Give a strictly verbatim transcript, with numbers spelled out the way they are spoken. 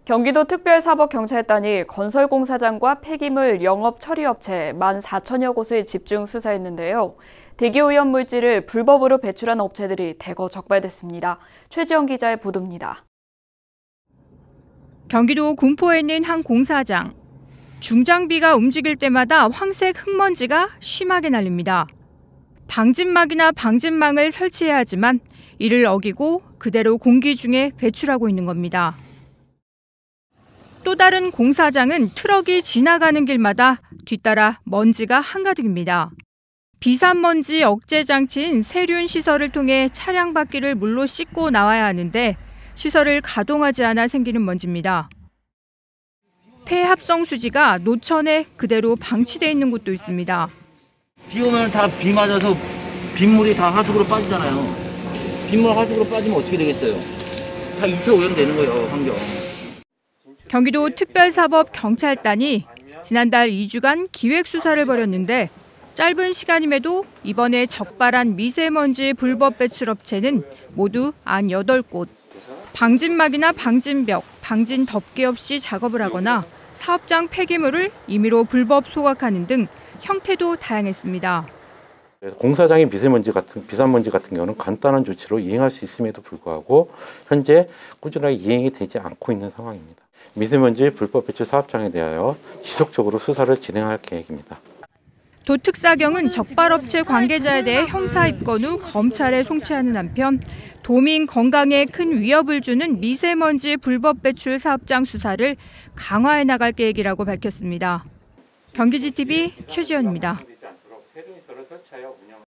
경기도 특별사법경찰단이 건설공사장과 폐기물 영업 처리업체 만 사천여 곳을 집중 수사했는데요. 대기오염물질을 불법으로 배출한 업체들이 대거 적발됐습니다. 최지영 기자의 보도입니다. 경기도 군포에 있는 한 공사장. 중장비가 움직일 때마다 황색 흙먼지가 심하게 날립니다. 방진막이나 방진망을 설치해야 하지만 이를 어기고 그대로 공기 중에 배출하고 있는 겁니다. 또 다른 공사장은 트럭이 지나가는 길마다 뒤따라 먼지가 한가득입니다. 비산먼지 억제 장치인 세륜 시설을 통해 차량 바퀴를 물로 씻고 나와야 하는데 시설을 가동하지 않아 생기는 먼지입니다. 폐합성 수지가 노천에 그대로 방치돼 있는 곳도 있습니다. 비 오면 다 비 맞아서 빗물이 다 하수구로 빠지잖아요. 빗물 하수구로 빠지면 어떻게 되겠어요? 다 이 차 오염되는 거예요, 환경. 경기도 특별사법경찰단이 지난달 이 주간 기획수사를 벌였는데 짧은 시간임에도 이번에 적발한 미세먼지 불법 배출 업체는 모두 구십팔 곳. 방진막이나 방진벽, 방진 덮개 없이 작업을 하거나 사업장 폐기물을 임의로 불법 소각하는 등 형태도 다양했습니다. 공사장의 미세먼지 같은 비산먼지 같은 경우는 간단한 조치로 이행할 수 있음에도 불구하고 현재 꾸준하게 이행이 되지 않고 있는 상황입니다. 미세먼지 불법 배출 사업장에 대하여 지속적으로 수사를 진행할 계획입니다. 도특사경은 적발업체 관계자에 대해 형사 입건 후 검찰에 송치하는 한편 도민 건강에 큰 위협을 주는 미세먼지 불법 배출 사업장 수사를 강화해 나갈 계획이라고 밝혔습니다. 경기지티비 최지연입니다.